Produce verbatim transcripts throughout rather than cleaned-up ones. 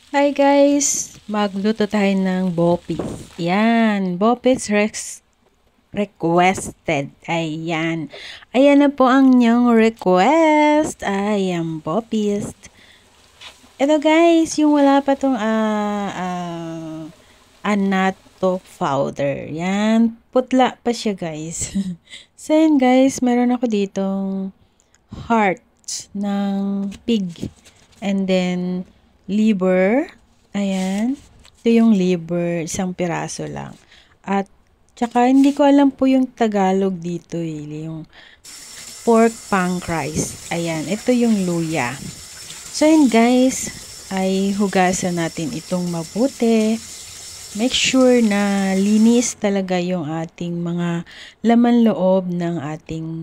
Hi guys! Magluto tayo ng bopis. Yan, bopis rex requested. Ayan. Ayan na po ang inyong request. Ayan, bopis. Ito guys, yung wala pa tong uh, uh, anato powder. Yan, putla pa siya guys. So yan guys, meron ako ditong heart ng pig. And then, liver. Ayan. Ito yung liver. Isang piraso lang. At, tsaka, hindi ko alam po yung Tagalog dito eh. Yung pork pancreas. Ayan. Ito yung luya. So, yun guys, ay hugasan natin itong mabuti. Make sure na linis talaga yung ating mga laman loob ng ating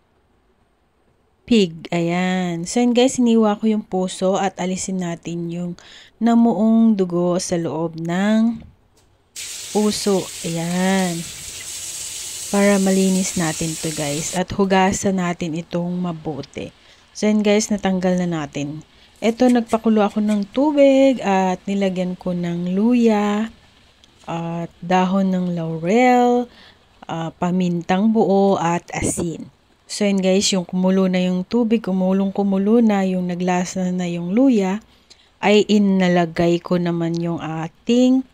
pig. Ayan. So, yun guys, iniwa ko yung puso at alisin natin yung namuong dugo sa loob ng puso. Ayan. Para malinis natin to guys. At hugasan natin itong mabuti. So, yun guys, natanggal na natin. Ito, nagpakulo ako ng tubig at nilagyan ko ng luya at dahon ng laurel, uh, pamintang buo at asin. So yun guys, yung kumulo na yung tubig, kumulong kumulo na, yung naglasa na yung luya, ay inalagay ko naman yung ating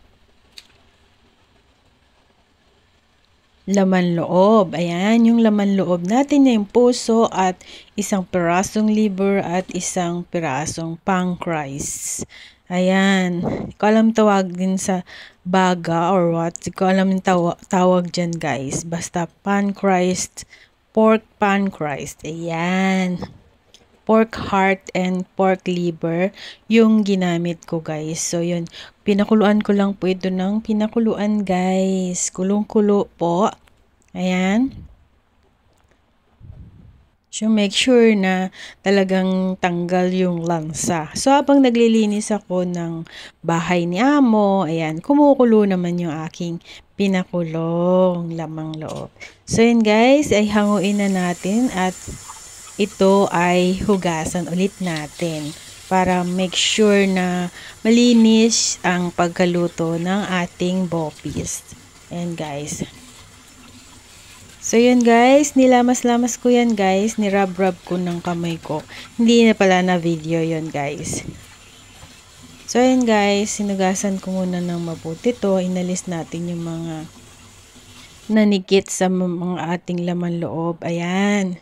laman loob. Ayan, yung laman loob natin na yung puso at isang pirasong liver at isang pirasong pancreas. Ayan, hindi ko alam tawag din sa baga or what. Hindi ko alam yung tawa tawag dyan guys. Basta pancreas, pork pancreas. Ayan. Pork heart and pork liver yung ginamit ko guys. So yun, pinakuluan ko lang po ito ng pinakuluan guys. Kulong-kulo po. Ayan. So, make sure na talagang tanggal yung lansa. So, habang naglilinis ako ng bahay ni Amo, ayan, kumukulo naman yung aking pinakulong lamang loob. So, yun guys, ay hanguin na natin at ito ay hugasan ulit natin para make sure na malinis ang pagkaluto ng ating bopis. Ayan guys. So, yun guys, nilamas-lamas ko yan guys, nirab-rab ko ng kamay ko. Hindi na pala na video yun guys. So, yun guys, sinugasan ko muna ng mabuti to. Inalis natin yung mga nanikit sa mga ating laman loob. Ayan.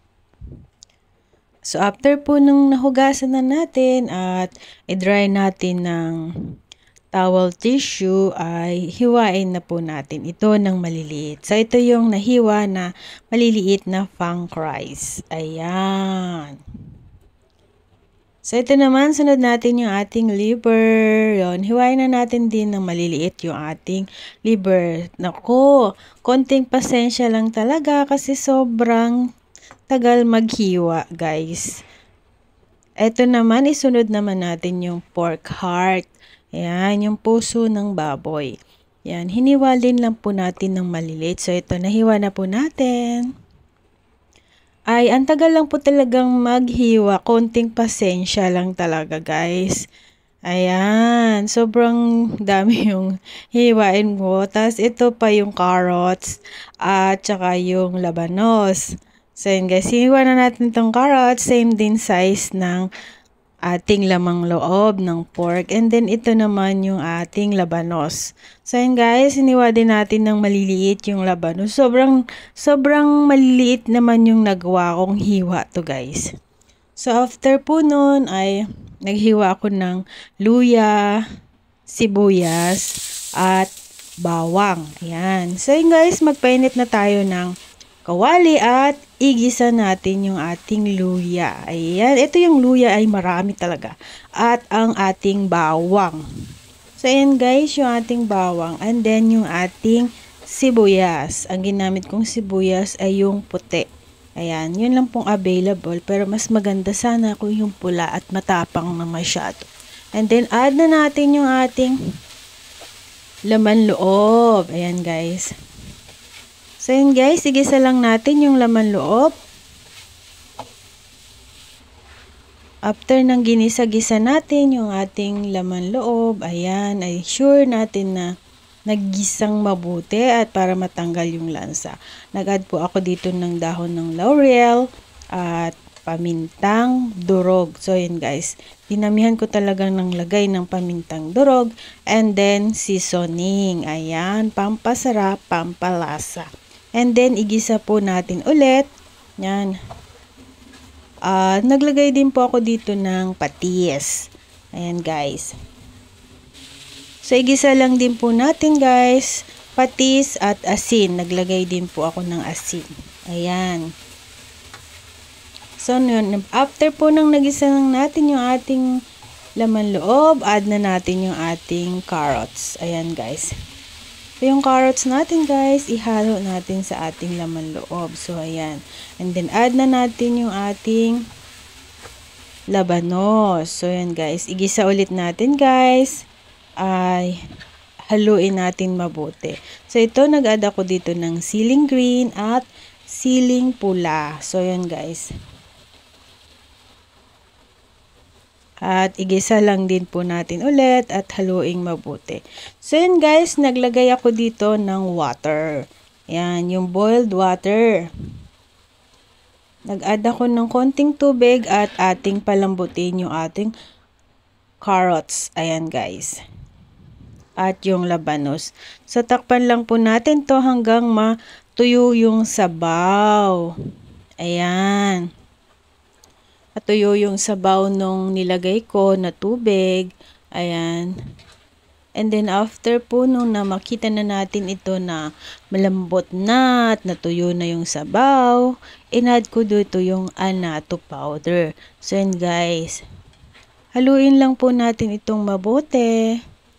So, after po nung nahugasan na natin at i-dry natin ng towel tissue ay hiwain na po natin ito ng maliliit. So, ito yung nahiwa na maliliit na pancreas. Ayan. So, ito naman, sunod natin yung ating liver. Yun, hiwain na natin din ng maliliit yung ating liver. Naku, konting pasensya lang talaga kasi sobrang tagal maghiwa, guys. Ito naman, isunod naman natin yung pork heart. Ayan, yung puso ng baboy. Ayan, hiniwalin lang po natin ng maliliit. So, ito, nahiwa na po natin. Ay, ang tagal lang po talagang maghiwa. Konting pasensya lang talaga, guys. Ayan, sobrang dami yung hiwain mo. Tapos, ito pa yung carrots at saka yung labanos. So, yun guys, hiwa na natin itong carrots. Same din size ng ating lamang loob ng pork. And then, ito naman yung ating labanos. So, yun guys, hiniwa din natin ng maliliit yung labanos. Sobrang, sobrang maliliit naman yung nagawa kong hiwa to guys. So, after po nun ay naghiwa ako ng luya, sibuyas, at bawang. Yan. So, yun guys, magpainit na tayo ng kawali at igisa natin yung ating luya. Ayan, ito yung luya ay marami talaga. At ang ating bawang. So, ayan guys, yung ating bawang. And then, yung ating sibuyas. Ang ginamit kong sibuyas ay yung puti. Ayan, yun lang pong available. Pero mas maganda sana kung yung pula at matapang na masyado. And then, add na natin yung ating laman loob. Ayan guys. So, yun guys, igisa lang natin yung laman loob. After ng ginisa-gisa natin yung ating laman loob, ayan, ay sure natin na naggisang mabuti at para matanggal yung lansa. Nag-add po ako dito ng dahon ng laurel at pamintang durog. So yun guys, dinamihan ko talagang ng lagay ng pamintang durog and then seasoning. Ayan, pampasarap, pampalasa. And then igisa po natin ulit. Yan. Uh, naglagay din po ako dito ng patis. Ayan guys. So, igisa lang din po natin guys. Patis at asin. Naglagay din po ako ng asin. Ayan. So, yun, after po nang nagisa lang natin yung ating laman loob, add na natin yung ating carrots. Ayan guys. So, yung carrots natin guys, ihalo natin sa ating laman loob. So, ayan. And then, add na natin yung ating labanos. So, ayan guys. Igisa ulit natin guys. Ay, haluin natin mabuti. So, ito, nag-add ako dito ng siling green at siling pula. So, ayan guys. At igisa lang din po natin ulit at haluing mabuti. So yun guys, naglagay ako dito ng water. Yan, yung boiled water. Nag-add ako ng konting tubig at ating palambutin yung ating carrots. Ayan guys. At yung labanos. So takpan lang po natin to hanggang matuyo yung sabaw. Ayan. At tuyo yung sabaw nung nilagay ko na tubig. Ayan. And then after po nung na makita na natin ito na malambot na at natuyo na yung sabaw, in-add ko dito yung annatto powder. So yun guys. Haluin lang po natin itong mabuti.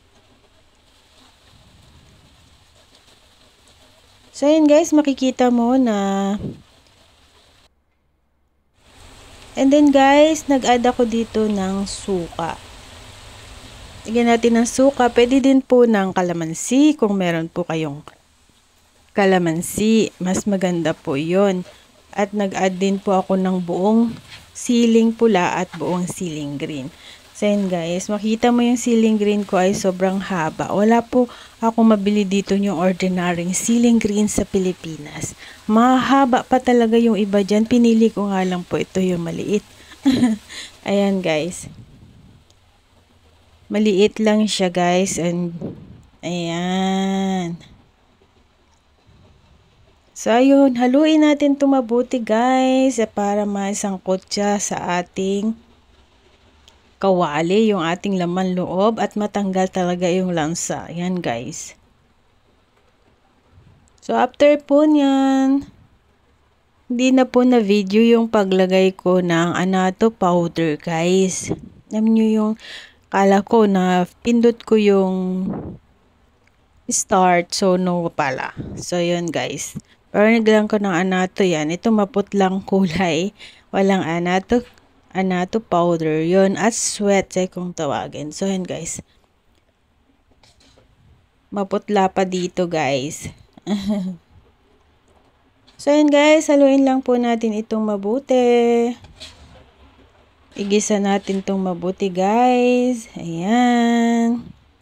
So yun guys, makikita mo na and then guys, nag-add ako dito ng suka. Lagyan natin ng suka. Pwede din po ng kalamansi kung meron po kayong kalamansi. Mas maganda po yun. At nag-add din po ako ng buong siling pula at buong siling green. So yun guys, makita mo yung siling green ko ay sobrang haba. Wala po ako mabili dito yung ordinaryong siling green sa Pilipinas. Mahaba pa talaga yung iba dyan. Pinili ko nga lang po ito yung maliit. Ayan guys. Maliit lang siya guys. And ayan. So ayun, haluin natin ito mabuti guys. Para masangkot siya sa ating kawali, yung ating laman loob at matanggal talaga yung lansa. Yan guys. So after po nyan, hindi na po na video yung paglagay ko ng annatto powder guys. Alam nyo yung kala ko na pindot ko yung start, so no pala. So yun guys. Pero naglang ko ng annatto yan. Ito maputlang kulay. Walang annatto annatto powder yon at sweat ay kung tawagin. So yun guys, maputla pa dito guys. So yun guys, haluin lang po natin itong mabuti. Igisa natin itong mabuti guys. Ayan.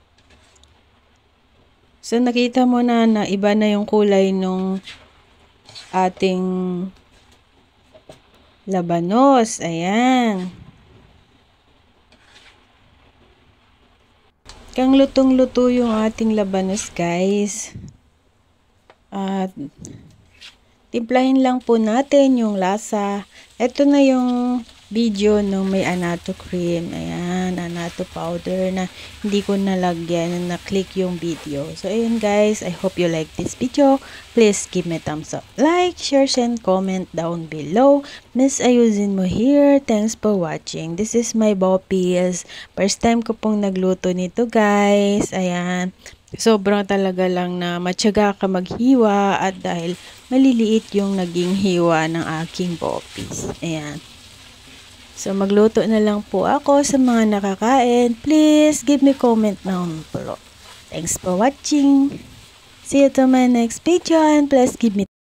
So nakita mo na na iba na yung kulay nung ating labanos. Ayan. Kang lutong-luto yung ating labanos guys. At timplahin lang po natin yung lasa. Ito na yung video no may annatto cream. Ayan, annatto powder na hindi ko nalagyan na click yung video. So ayun guys, I hope you like this video. Please give me thumbs up, like, share, and comment down below. Miss Ayusin mo here. Thanks for watching. This is my Boppies. First time ko pong nagluto nito guys. Ayan. Sobrang talaga lang na matyaga ka maghiwa at dahil maliliit yung naging hiwa ng aking Boppies. Ayan. So, magluto na lang po ako sa mga nakakain. Please give me comment down below. Thanks for watching. See you to my next video and please give me